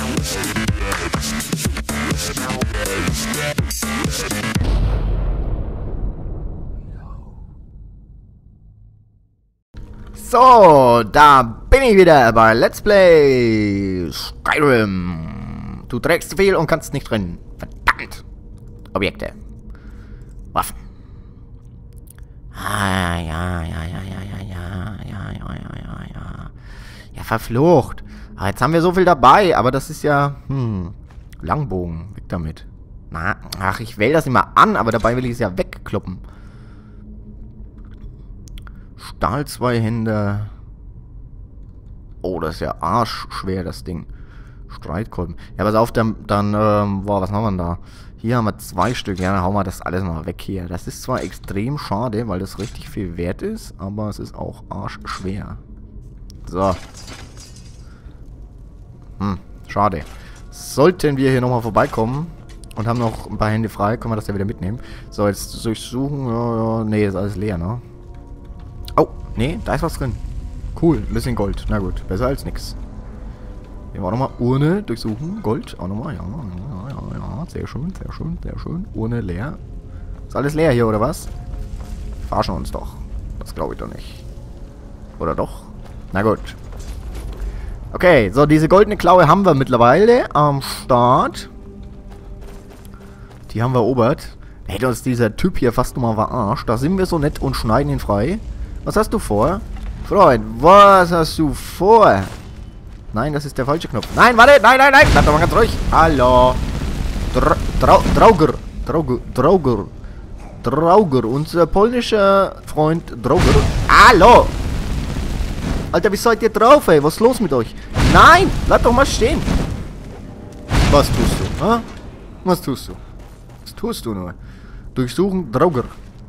So, da bin ich wieder bei Let's Play Skyrim. Du trägst zu viel und kannst nicht drin. Verdammt. Objekte. Waffen. Ja. Ja, verflucht. Aber jetzt haben wir so viel dabei, aber das ist ja, Langbogen. Weg damit. Na, ach, ich wähle das immer an, aber dabei will ich es ja wegkloppen. Stahl-Zweihänder. Oh, das ist ja arschschwer, das Ding. Streitkolben. Ja, pass auf, boah, was haben wir denn da? Hier haben wir 2 Stück. Ja, dann hauen wir das alles mal weg hier. Das ist zwar extrem schade, weil das richtig viel wert ist, aber es ist auch arschschwer. So. Schade. Sollten wir hier nochmal vorbeikommen und haben noch ein paar Hände frei, können wir das ja wieder mitnehmen. So, jetzt durchsuchen. Ja, nee, ist alles leer, ne? Oh, nee, da ist was drin. Cool, ein bisschen Gold. Na gut, besser als nix. Hier war nochmal Urne durchsuchen. Gold, auch nochmal. Ja. Sehr schön. Urne leer. Ist alles leer hier, oder was? Verarschen uns doch. Das glaube ich doch nicht. Oder doch? Na gut. Okay, so, diese goldene Klaue haben wir mittlerweile am Start. Die haben wir erobert. Hätte uns dieser Typ hier fast nochmal verarscht. Da sind wir so nett und schneiden ihn frei. Was hast du vor? Freund, was hast du vor? Nein, das ist der falsche Knopf. Nein, warte, nein. Bleib doch mal ganz ruhig. Hallo. Drauger. Unser polnischer Freund Drauger. Hallo. Alter, wie seid ihr drauf, ey? Was ist los mit euch? Nein, bleib doch mal stehen. Was tust du, ha? Was tust du nur? Durchsuchen Drauger.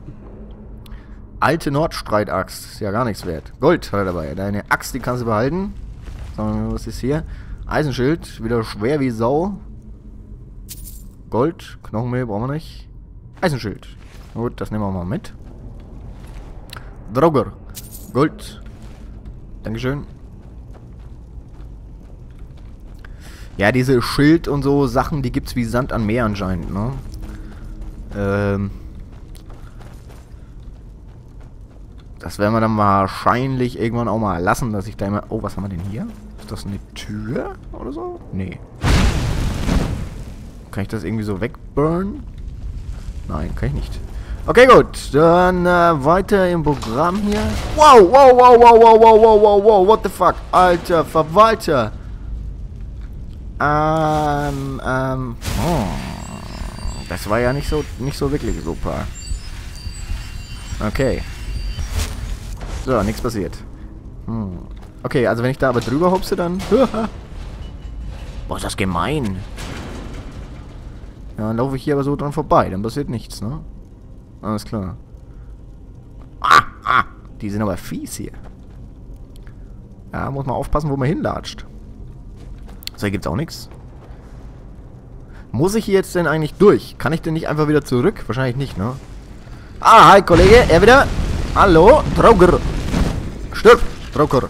Alte Nordstreitaxt. Ist ja gar nichts wert. Gold hat er dabei. Deine Axt, die kannst du behalten. Was ist hier? Eisenschild. Wieder schwer wie Sau. Gold. Knochenmehl brauchen wir nicht. Eisenschild. Gut, das nehmen wir mal mit. Drauger. Gold. Dankeschön. Ja, diese Schild und so Sachen, die gibt's wie Sand am Meer anscheinend, ne? Das werden wir dann wahrscheinlich irgendwann auch mal lassen, dass ich da immer... Oh, was haben wir denn hier? Ist das eine Tür oder so? Nee. Kann ich das irgendwie so wegburnen? Nein, kann ich nicht. Okay, gut. Dann weiter im Programm hier. Wow. What the fuck? Alter Verwalter. Das war ja nicht so wirklich super. Okay. So, nichts passiert. Okay, also wenn ich da aber drüber hopse, dann... Boah, ist das gemein. Ja, dann laufe ich hier aber so dran vorbei. Dann passiert nichts, ne? Alles klar. Die sind aber fies hier. Ja, muss man aufpassen, wo man hinlatscht. So, hier gibt's auch nichts. Muss ich hier jetzt denn eigentlich durch? Kann ich denn nicht einfach wieder zurück? Wahrscheinlich nicht, ne? Ah, hi, Kollege. Er wieder. Hallo, Drauger. Stirb, Drauger.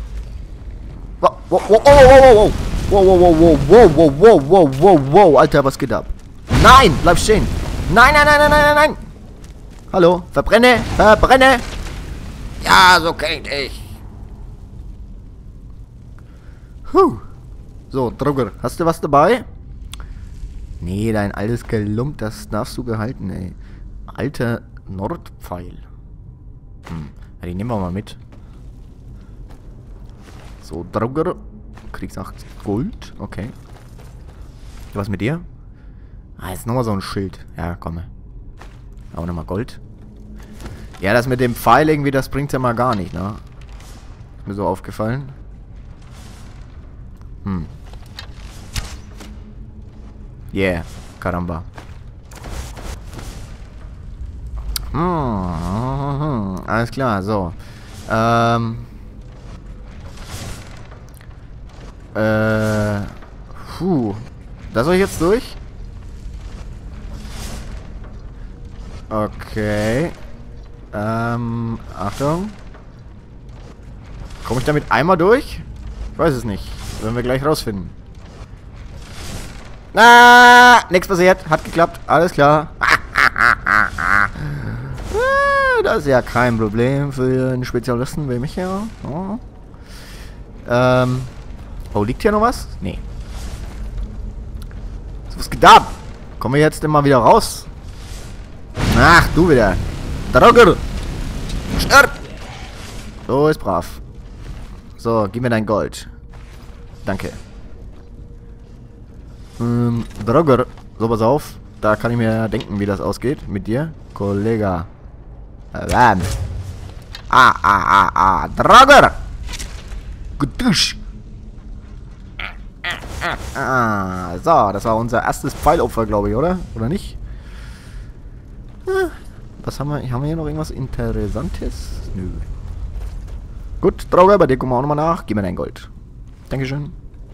Wow, Alter, was geht ab? Nein, bleib stehen. Nein. Hallo, verbrenne. Ja, so kenn ich dich. So, Drauger, hast du was dabei? Nee, dein altes Gelump, das darfst du behalten, ey. Alter Nordpfeil. Ja, die nehmen wir mal mit. So, Drauger. Kriegst 8 Gold. Okay. Was mit dir? Ah, jetzt nochmal so ein Schild. Ja, komm. Auch nochmal Gold. Ja, das mit dem Pfeil irgendwie, das bringt ja mal gar nicht, ne? Ist mir so aufgefallen. Yeah, Karamba. Alles klar, so. Da soll ich jetzt durch? Okay. Achtung. Komme ich damit einmal durch? Ich weiß es nicht. Werden wir gleich rausfinden. Na, nichts passiert. Hat geklappt. Alles klar. Das ist ja kein Problem für einen Spezialisten wie mich ja. Oh, liegt hier noch was? Nee. Was geht ab? Kommen wir jetzt immer wieder raus? Ach, du wieder. Droger. Stirb. So ist brav. So, gib mir dein Gold. Danke. Droger. So, pass auf. Da kann ich mir denken, wie das ausgeht. Mit dir, Kollege. Droger. Gedusch. So, das war unser erstes Pfeilopfer, glaube ich, oder? Oder nicht? Was haben wir? Haben wir hier noch irgendwas Interessantes? Nö. Gut, Droger, bei dir gucken wir auch nochmal nach. Gib mir dein Gold. Dankeschön.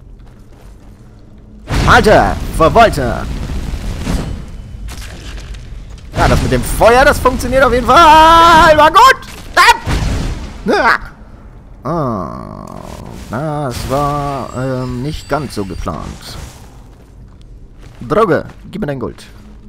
Alter, Verwalter. Ja, das mit dem Feuer, das funktioniert auf jeden Fall. War gut. Das war nicht ganz so geplant. Droge, gib mir dein Gold.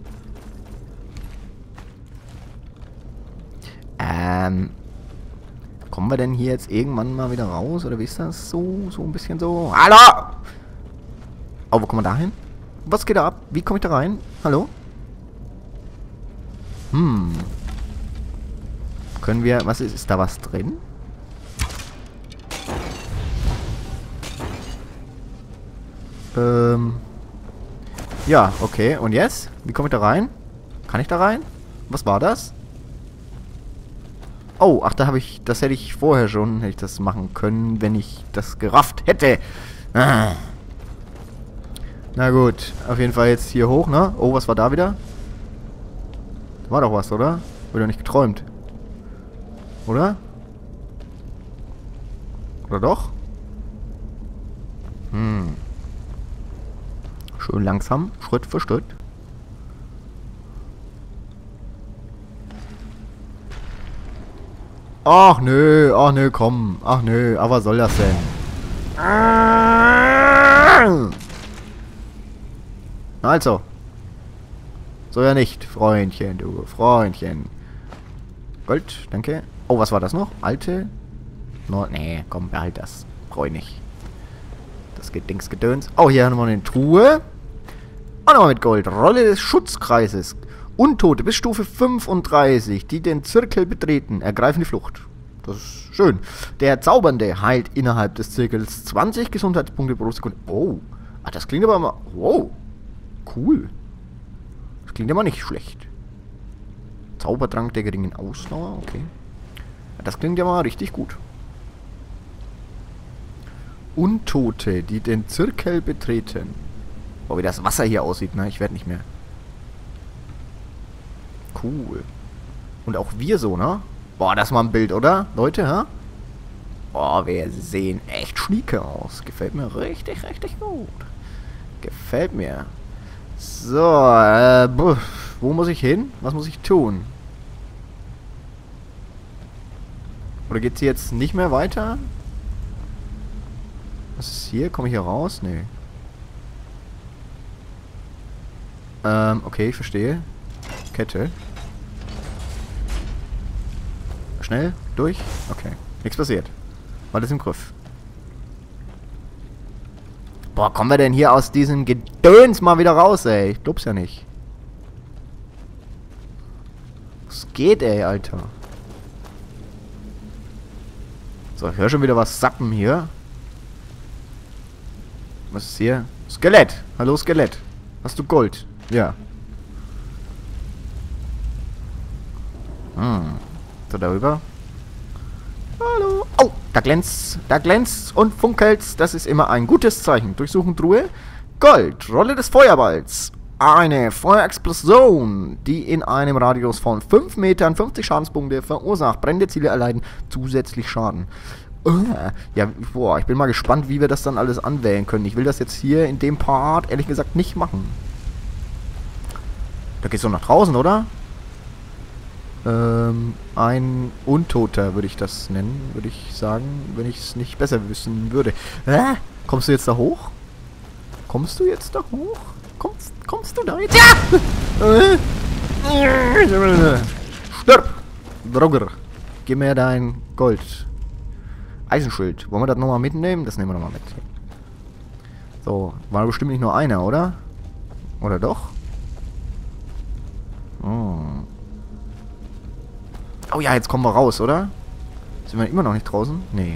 Kommen wir denn hier jetzt irgendwann mal wieder raus? Oder wie ist das? So ein bisschen so. Hallo! Oh, wo kommen wir da hin? Was geht da ab? Wie komme ich da rein? Hallo? Können wir... Was ist da was drin? Ja, okay. Und jetzt? Wie komme ich da rein? Kann ich da rein? Was war das? Oh, ach, da habe ich... Das hätte ich vorher schon... Hätte ich das machen können, wenn ich das gerafft hätte. Na gut. Auf jeden Fall jetzt hier hoch, ne? Oh, was war da wieder? Da war doch was, oder? Wurde doch nicht geträumt. Oder? Oder doch? Schön langsam, Schritt für Schritt. Ach nö, komm. Ach nö, aber was soll das denn? Also. So ja nicht, Freundchen, du, Freundchen. Gold, danke. Oh, was war das noch? Alte? No, nee, komm, behalt das. Freu nicht. Das geht Dingsgedöns. Oh, hier haben wir eine Truhe. Auch nochmal mit Gold. Rolle des Schutzkreises. Untote bis Stufe 35, die den Zirkel betreten, ergreifen die Flucht. Das ist schön. Der Zaubernde heilt innerhalb des Zirkels 20 Gesundheitspunkte pro Sekunde. Oh, ach, das klingt aber mal... Wow, cool. Das klingt aber nicht schlecht. Zaubertrank der geringen Ausdauer, okay. Das klingt ja mal richtig gut. Untote, die den Zirkel betreten. Oh, wie das Wasser hier aussieht, ne? Ich werde nicht mehr. Cool. Und auch wir so, ne? Boah, das ist mal ein Bild, oder? Leute, hä? Boah, wir sehen echt schnieke aus. Gefällt mir richtig, richtig gut. Gefällt mir. So, wo muss ich hin? Was muss ich tun? Oder geht's hier jetzt nicht mehr weiter? Was ist hier? Komme ich hier raus? Nee. Okay, ich verstehe. Kette. Schnell, durch. Okay. Nichts passiert. Alles im Griff. Boah, kommen wir denn hier aus diesem Gedöns mal wieder raus, ey? Ich glaub's ja nicht. Was geht, ey, Alter? So, ich höre schon wieder was sappen hier. Was ist hier? Skelett! Hallo, Skelett. Hast du Gold? Ja. So, darüber. Hallo. Oh, da glänzt und funkelt. Das ist immer ein gutes Zeichen. Durchsuchen Truhe. Gold. Rolle des Feuerballs. Eine Feuerexplosion, die in einem Radius von 5 Metern 50 Schadenspunkte verursacht. Brennende Ziele erleiden zusätzlich Schaden. Ja, boah, ich bin mal gespannt, wie wir das dann alles anwählen können. Ich will das jetzt hier in dem Part, ehrlich gesagt, nicht machen. Da geht's doch nach draußen, oder? Ein Untoter würde ich das nennen, würde ich sagen, wenn ich es nicht besser wissen würde. Kommst du jetzt da hoch? Kommst du jetzt da hoch? Kommst du da jetzt? Ja! Stirb! Drogger. Gib mir dein Gold. Eisenschild. Wollen wir das nochmal mitnehmen? Das nehmen wir nochmal mit. So, war bestimmt nicht nur einer, oder? Oder doch? Oh ja, jetzt kommen wir raus, oder? Sind wir immer noch nicht draußen? Nee.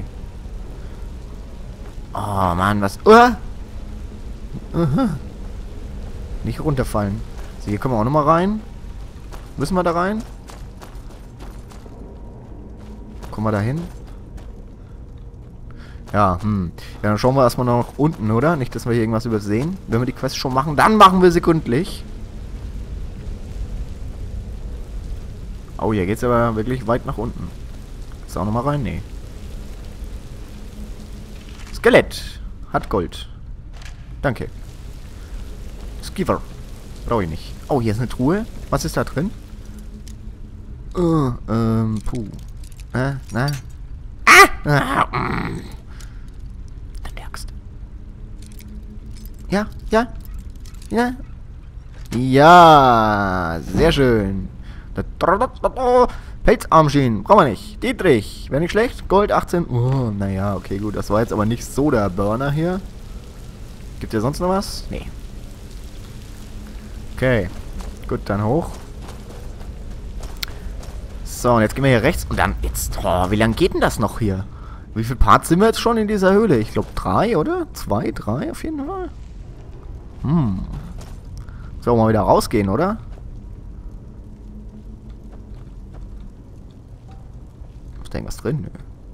Oh, Mann, was... Nicht runterfallen. So, hier können wir auch nochmal rein. Müssen wir da rein? Kommen wir da hin? Ja, Ja, dann schauen wir erstmal noch unten, oder? Nicht, dass wir hier irgendwas übersehen. Wenn wir die Quest schon machen, dann machen wir sekundlich. Oh, hier geht's aber wirklich weit nach unten. Ist auch nochmal rein? Nee. Skelett. Hat Gold. Danke. Skiver. Brauche ich nicht. Oh, hier ist eine Truhe. Was ist da drin? Puh. Na? Ja, ja. Ja. Ja, sehr schön. Pelzarmschienen, brauchen wir nicht. Dietrich, wäre nicht schlecht. Gold 18. Oh, naja, okay, gut. Das war jetzt aber nicht so der Burner hier. Gibt ja sonst noch was? Nee. Okay. Gut, dann hoch. So, und jetzt gehen wir hier rechts. Und dann jetzt... Oh, wie lange geht denn das noch hier? Wie viele Parts sind wir jetzt schon in dieser Höhle? Ich glaube 3, oder? 2, 3 auf jeden Fall. So, mal wieder rausgehen, oder? Ist da irgendwas drin?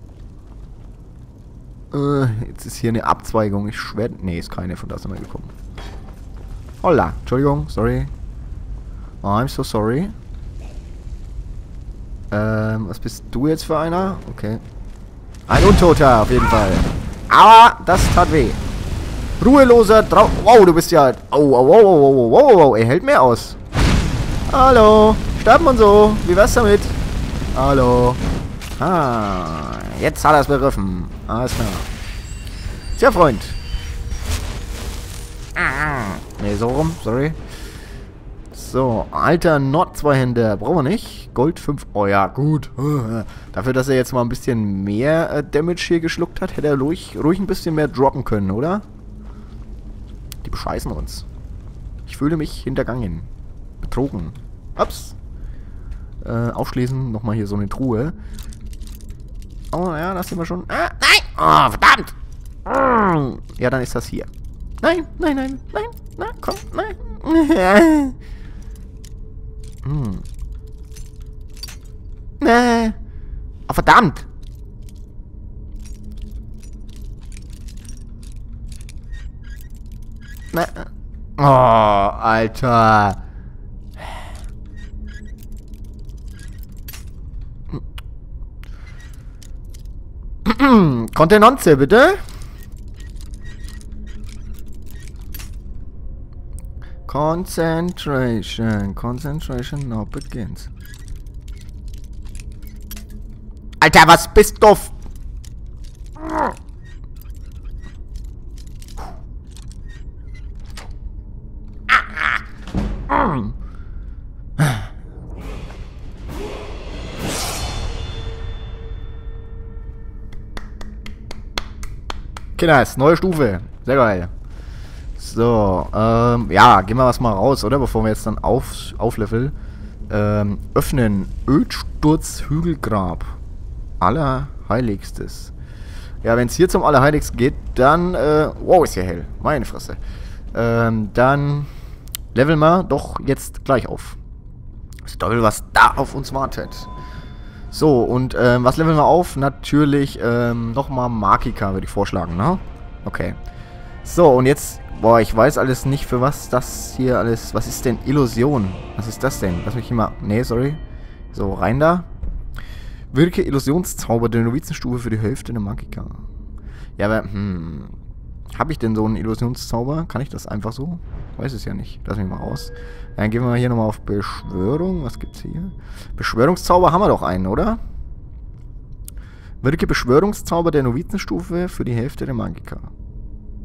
Nö. Jetzt ist hier eine Abzweigung. Ich schwör... Nee, ist keine. Von da sind wir gekommen. Holla. Entschuldigung. Sorry. Oh, I'm so sorry. Was bist du jetzt für einer? Okay. Ein Untoter, auf jeden Fall. Aber das tat weh. Ruheloser Drau... Wow, du bist ja... Oh, er hält mehr aus. Hallo. Sterben und so. Wie wär's damit? Hallo. Ah, jetzt hat er es begriffen. Alles klar. Tja, Freund. Ne, so rum, sorry. So, alter Nord-Zweihänder. Brauchen wir nicht. Gold 5. Oh ja, gut. Dafür, dass er jetzt mal ein bisschen mehr Damage hier geschluckt hat, hätte er ruhig ein bisschen mehr droppen können, oder? Die bescheißen uns. Ich fühle mich hintergangen. Betrogen. Ups. Aufschließen. Nochmal hier so eine Truhe. Oh, ja, das sehen wir schon. Ah, nein! Oh, verdammt! Ja, dann ist das hier. Nein, komm, nein. Oh, verdammt! Oh, Alter. Kontenance, bitte. Concentration now begins. Alter, was bist du? Kinders, neue Stufe. Sehr geil. So, ja, gehen wir mal raus, oder? Bevor wir jetzt dann aufleveln. Öffnen. Ölsturzhügelgrab. Allerheiligstes. Ja, wenn es hier zum Allerheiligsten geht, dann, wow, ist ja hell. Meine Fresse. Dann leveln wir doch jetzt gleich auf. Das Teufel, was da auf uns wartet. So, und was leveln wir auf? Natürlich nochmal Magicka, würde ich vorschlagen, ne? Okay. So, und jetzt, boah, ich weiß alles nicht, für was das hier alles... Was ist denn Illusion? Was ist das denn? Lass mich hier mal... Nee, sorry. So, rein da. Wirke Illusionszauber der Novizenstufe für die Hälfte der Magicka. Ja, aber, habe ich denn so einen Illusionszauber? Kann ich das einfach so? Weiß es ja nicht. Lass mich mal raus. Dann gehen wir hier nochmal auf Beschwörung. Was gibt's hier? Beschwörungszauber haben wir doch einen, oder? Wirke Beschwörungszauber der Novizenstufe für die Hälfte der Magicka.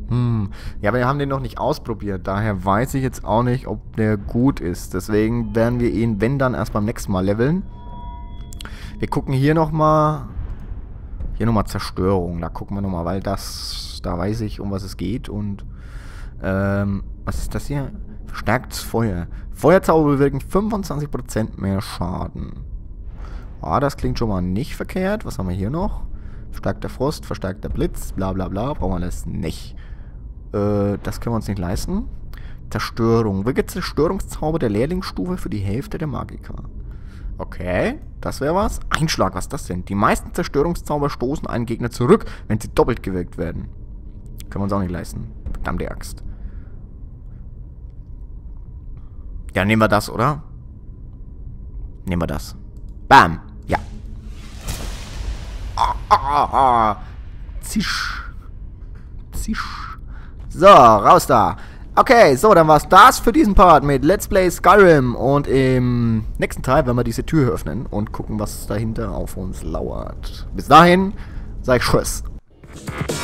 Ja, aber wir haben den noch nicht ausprobiert. Daher weiß ich jetzt auch nicht, ob der gut ist. Deswegen werden wir ihn, wenn dann, erst beim nächsten Mal leveln. Wir gucken hier nochmal. Hier nochmal Zerstörung. Da gucken wir nochmal, weil das... Da weiß ich, um was es geht. Und... was ist das hier? Verstärktes Feuer. Feuerzauber bewirken 25% mehr Schaden. Ah, das klingt schon mal nicht verkehrt. Was haben wir hier noch? Verstärkter Frost, verstärkter Blitz, bla bla bla. Brauchen wir das nicht. Das können wir uns nicht leisten. Zerstörung. Wirkt Zerstörungszauber der Lehrlingsstufe für die Hälfte der Magiker. Okay, das wäre was. Einschlag, was ist das denn? Die meisten Zerstörungszauber stoßen einen Gegner zurück, wenn sie doppelt gewirkt werden. Können wir uns auch nicht leisten. Verdammte Axt. Ja, nehmen wir das, oder? Nehmen wir das. Bam. Ja. Zisch. Zisch. So, raus da. Okay, so, dann war's das für diesen Part mit Let's Play Skyrim. Und im nächsten Teil werden wir diese Tür öffnen und gucken, was dahinter auf uns lauert. Bis dahin, sag ich Tschüss.